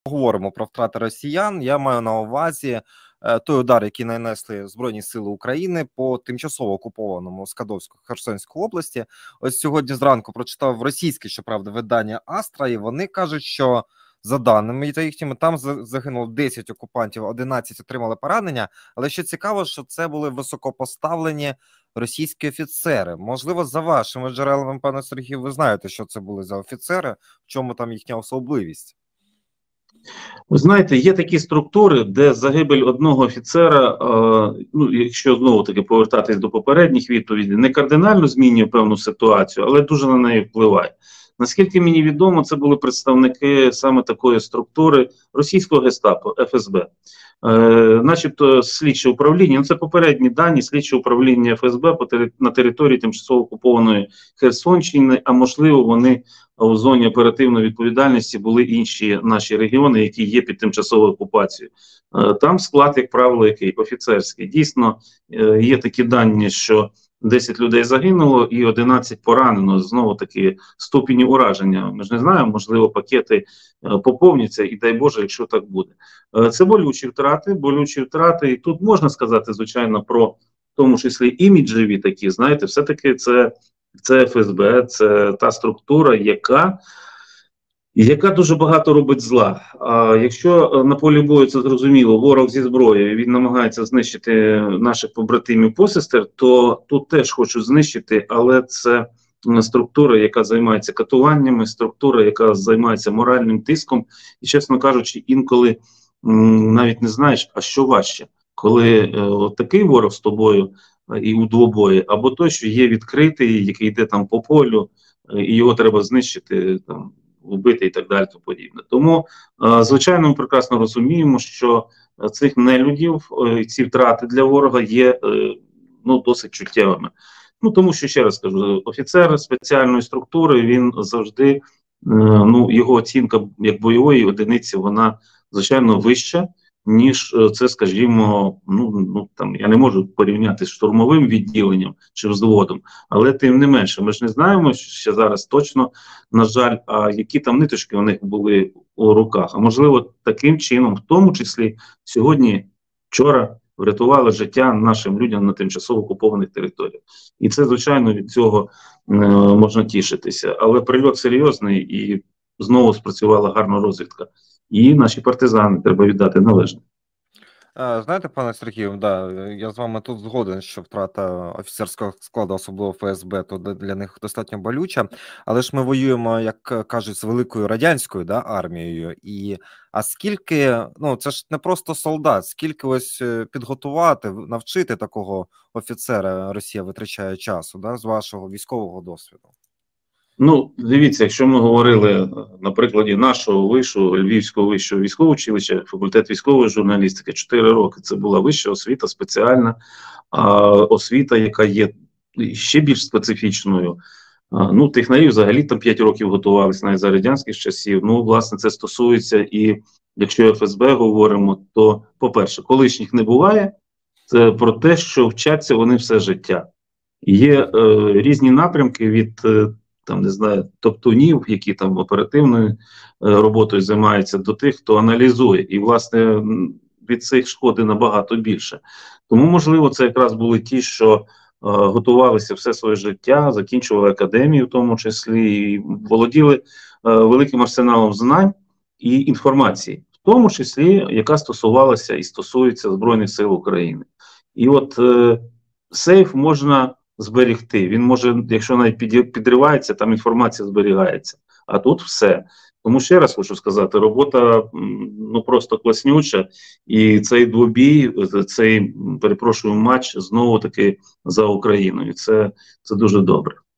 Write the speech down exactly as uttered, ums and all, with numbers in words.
Говоримо про втрати росіян, я маю на увазі е, той удар, який нанесли Збройні Сили України по тимчасово окупованому Скадовську Херсонської області. Ось сьогодні зранку прочитав російське, щоправда, видання Астра, і вони кажуть, що за даними та їхніми, там загинуло десять окупантів, одинадцять отримали поранення, але що цікаво, що це були високопоставлені російські офіцери. Можливо, за вашими джерелами, пане Сергію, ви знаєте, що це були за офіцери, в чому там їхня особливість? Ви знаєте, є такі структури, де загибель одного офіцера, е, ну, якщо знову-таки повертатись до попередніх відповідей, не кардинально змінює певну ситуацію, але дуже на неї впливає. Наскільки мені відомо, це були представники саме такої структури російського гестапо, еф ес бе. Е, начебто слідче управління, ну це попередні дані, слідче управління еф ес бе по тери, на території тимчасово окупованої Херсонщини, а можливо вони у зоні оперативної відповідальності були інші наші регіони, які є під тимчасовою окупацією. Е, там склад, як правило, який офіцерський. Дійсно, е, є такі дані, що десять людей загинуло і одинадцять поранено, знову-таки ступені ураження. Ми ж не знаємо, можливо, пакети е, поповняться, і дай Боже, якщо так буде. Е, це болючі втрати, болючі втрати, і тут можна сказати, звичайно, про, в тому числі, іміджеві такі, знаєте, все-таки це, це еф ес бе, це та структура, яка яка дуже багато робить зла. А якщо на полі бою це зрозуміло, ворог зі зброєю, він намагається знищити наших побратимів посестер, то тут теж хочуть знищити, але це структура, яка займається катуваннями, структура, яка займається моральним тиском. І, чесно кажучи, інколи м, навіть не знаєш, а що важче, коли е, от такий ворог з тобою е, і у двобої, або той, що є відкритий, який йде там по полю, е, і його треба знищити там, вбити і так далі, то подібне. Тому, е, звичайно, ми прекрасно розуміємо, що цих нелюдів, е, ці втрати для ворога є е, ну, досить чуттєвими. Ну, тому що, ще раз кажу, офіцер спеціальної структури, він завжди, е, ну, його оцінка як бойової одиниці, вона, звичайно, вища, ніж це, скажімо, ну, ну там я не можу порівняти з штурмовим відділенням чи взводом, але тим не менше, ми ж не знаємо ще зараз точно, на жаль, а які там ниточки у них були у руках. А можливо, таким чином, в тому числі сьогодні, вчора, врятували життя нашим людям на тимчасово окупованих територіях. І це, звичайно, від цього е, можна тішитися. Але прильот серйозний і знову спрацювала гарна розвідка. І наші партизани, треба віддати належне. Знаєте, пане Сергію, да, я з вами тут згоден, що втрата офіцерського складу, особливо еф ес бе, то для них достатньо болюча. Але ж ми воюємо, як кажуть, з великою радянською, да, армією. І а скільки, ну це ж не просто солдат, скільки ось підготувати, навчити такого офіцера Росія витрачає часу, да, з вашого військового досвіду? Ну, дивіться, якщо ми говорили на прикладі нашого вишу, Львівського вищого військового училища, факультет військової журналістики, чотири роки, це була вища освіта, спеціальна а, освіта, яка є ще більш специфічною. А, ну, технарі взагалі там п'ять років готувалися, навіть за радянських часів. Ну, власне, це стосується і, якщо еф ес бе говоримо, то, по-перше, колишніх не буває, це про те, що вчаться вони все життя. Є е, різні напрямки від е, там, не знаю, топтунів, які там оперативною е, роботою займаються, до тих, хто аналізує. І, власне, від цих шкоди набагато більше. Тому, можливо, це якраз були ті, що е, готувалися все своє життя, закінчували академію в тому числі, і володіли е, великим арсеналом знань і інформації, в тому числі, яка стосувалася і стосується Збройних сил України. І от е, сейф можна зберігти. Він може, якщо навіть підривається, там інформація зберігається. А тут все. Тому ще раз хочу сказати, робота ну просто класнюча. І цей двобій, цей, перепрошую, матч знову-таки за Україною. Це, це дуже добре.